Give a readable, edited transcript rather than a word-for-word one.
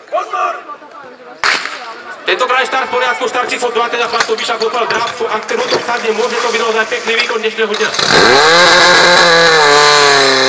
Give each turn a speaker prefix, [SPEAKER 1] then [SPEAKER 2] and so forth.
[SPEAKER 1] Tentokrát štart v poriadku, štart číslo 2, teda chlap Tobiša kopal drápku, ak ten motor sadne, môže to byť naozaj pekný výkon dnešného dňa.